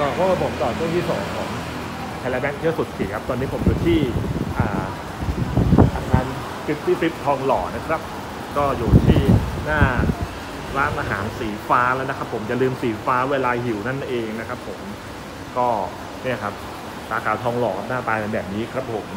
ก็พบกับผมต่อช่วงที่2ของไทยแลนด์แบงค์เที่ยวสุดขีดครับตอนนี้ผมอยู่ที่อาคารกิฟตี้ฟลิปทองหล่อนะครับก็อยู่ที่หน้าร้านอาหารสีฟ้าแล้วนะครับผมอย่าลืมสีฟ้าเวลาหิวนั่นเองนะครับผมก็เนี่ยครับสาขาทองหล่อหน้าตาเป็นแบบนี้ครับผม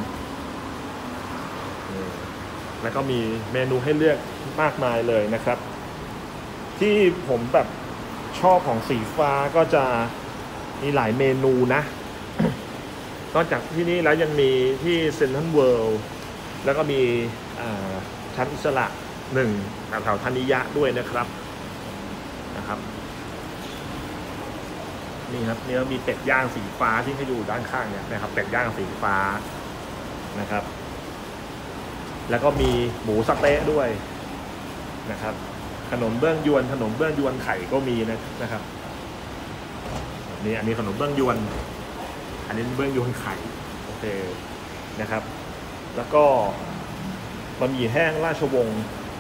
แล้วก็มีเมนูให้เลือกมากมายเลยนะครับที่ผมแบบชอบของสีฟ้าก็จะมีหลายเมนูนะ นอกจากที่นี่แล้วยังมีที่เซ็นทรัลเวิลด์แล้วก็มีชั้นอิสระ1แถวธนิยะด้วยนะครับนี่ครับนี่มีเป็ดย่างสีฟ้าที่ให้ดูด้านข้างเนี่ยนะครับเป็ดย่างสีฟ้านะครับแล้วก็มีหมูสะเต๊ะด้วยนะครับขนมเบื้องยวนไข่ก็มีนะครับนี่อันนี้ขนมเบื้องยวนอันนี้เบื้องยวนไข่โอเคนะครับแล้วก็บะหมี่แห้งราชวงศ์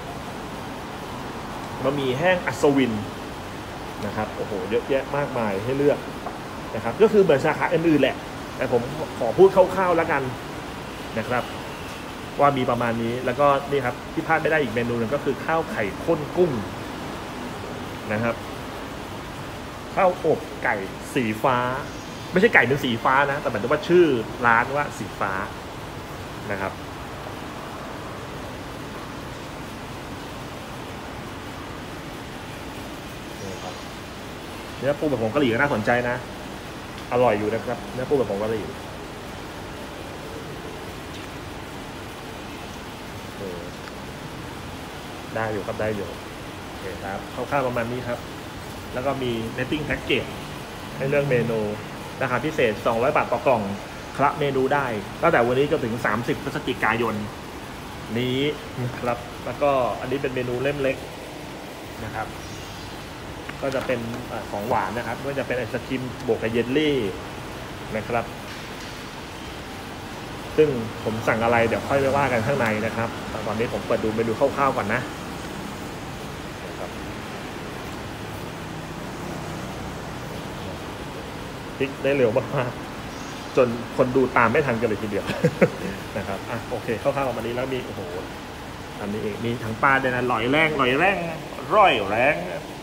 บะหมี่แห้งอัศวินนะครับโอ้โหเยอะแยะมากมายให้เลือกนะครับก็คือเหมือนสาขาอื่นๆแหละแต่ผมขอพูดคร่าวๆแล้วกันนะครับว่ามีประมาณนี้แล้วก็นี่ครับที่พลาดไม่ได้อีกเมนูหนึ่งก็คือข้าวไข่ข้นกุ้งนะครับข้าวอบไก่สีฟ้าไม่ใช่ไก่เป็นสีฟ้านะแต่หมายถึงว่าชื่อร้านว่าสีฟ้านะครับเนื้อปูแบบผงกะหรี่ก็น่าสนใจนะอร่อยอยู่นะครับเนื้อปูแบบผงกะหรี่ได้อยู่ครับได้อยู่โอเคครับคร่าวๆประมาณนี้ครับแล้วก็มี netting package ให้เลือกเมนูราคาพิเศษ200 บาทต่อกล่องคละเมนูได้ตั้งแต่วันนี้จนถึง30 พฤศจิกายนนี้นะครับแล้วก็อันนี้เป็นเมนูเล่มเล็กนะครับก็จะเป็นของหวานนะครับก็จะเป็นไอศครีมบวกกับเยลลี่นะครับซึ่งผมสั่งอะไรเดี๋ยวค่อยไปว่ากันข้างในนะครับตอนนี้ผมเปิดดูเมนูคร่าวๆก่อนนะพลิกได้เร็วมากๆจนคนดูตามไม่ทันกันเลยทีเดียวนะครับโอเคคร่าวๆประมาณนี้แล้วมีโอ้โหอันนี้เองมีทั้งปลาด้วยนะร่อยแรงร่อยแรง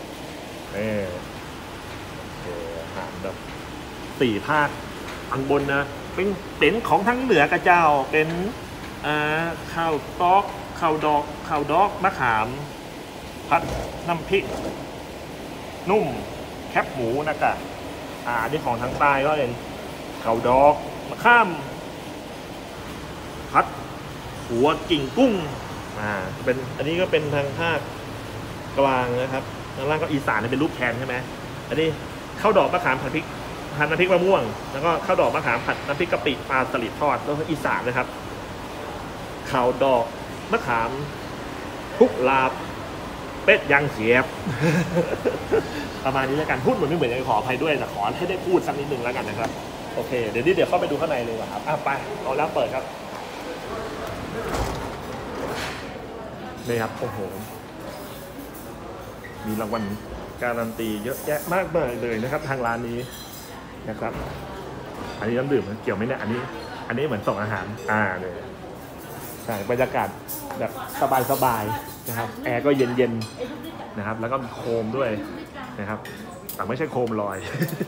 อาหารแบบ4 ภาคอันบนนะเป็นของทั้งเหนือกระเจ้าเป็นข้าวตอกข้าวดอกมะขามผัดน้ำพริกนุ่มแคบหมูนะครับนี่ของทางใต้ก็เป็นข้าวดอกมะข้ามผัดหัวกิ่งกุ้งเป็นอันนี้ก็เป็นทางภาคกลางนะครับทางล่างก็อีสานเป็นรูปแคนใช่ไหมอันนี้ข้าวดอกมะขามผัดน้ำพริกมะม่วงแล้วก็ข้าวดอกมะขามผัดน้ำพริกกะปิปลาสลิดทอดแล้วก็อีสานนะครับข้าวดอกมะขามทุกลาบเป็ดย่างเสียบ ประมาณนี้แล้วกันพูดเหมือนไม่เหมือนกันขออภัยด้วยแต่ขอให้ได้พูดสักนิดนึงแล้วกันนะครับโอเคเดี๋ยวเข้าไปดูข้างในเลยครับไปเอาแล้วเปิดครับนี่ครับโอ้โหมีรางวัลการันตีเยอะแยะมากมายเลยนะครับทางร้านนี้นะครับอันนี้น้ำดื่มเกี่ยวไหมเนี่ยอันนี้เหมือนส่งอาหารเลยใช่บรรยากาศแบบสบายๆนะครับแอร์ก็เย็นๆนะครับแล้วก็มีโคมด้วยนะครับแต่ไม่ใช่โคมลอย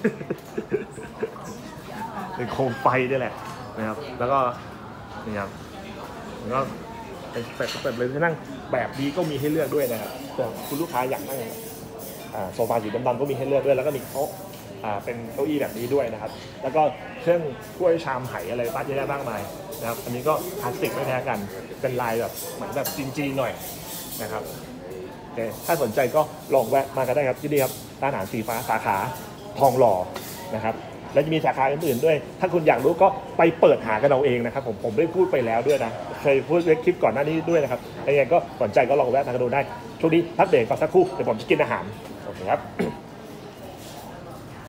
เป็นโคมไฟด้วยแหละนะครับแล้วก็นี่ครับแล้วก็เป็นเลยที่นั่งแบบนี้ก็มีให้เลือกด้วยนะครับแต่คุณลูกค้าอยากนั่งโซฟาสีดำๆก็มีให้เลือกด้วยแล้วก็มีโต๊ะเป็นเก้าอี้แบบนี้ด้วยนะครับแล้วก็เครื่องถ้วยชามไหอะไรตั้งเยอะแยะมากมายนะครับอันนี้ก็คลาสสิกไม่แพ้กันเป็นลายแบบเหมือนแบบจีนๆหน่อยนะครับถ้าสนใจก็ลองแวะมากันได้ครับที่นี่ครับร้านอาหารสีฟ้าสาขาทองหล่อนะครับและจะมีสาขาอื่นๆด้วยถ้าคุณอยากรู้ก็ไปเปิดหากันเอาเองนะครับผมได้พูดไปแล้วด้วยนะเคยพูดในคลิปก่อนหน้านี้ด้วยนะครับยังไงก็สนใจก็ลองแวะมากันดูได้ช่วงนี้พักเบรกก่อนสักครู่เดี๋ยวผมจะกินอาหารโอเคครับ